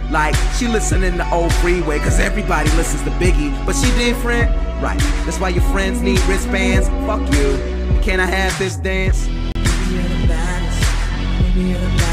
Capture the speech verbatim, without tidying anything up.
Like, she listening to old Freeway, cause everybody listens to Biggie, but she different. Right, that's why your friends need wristbands. Fuck you, can I have this dance? Maybe you're the baddest, maybe you're the baddest.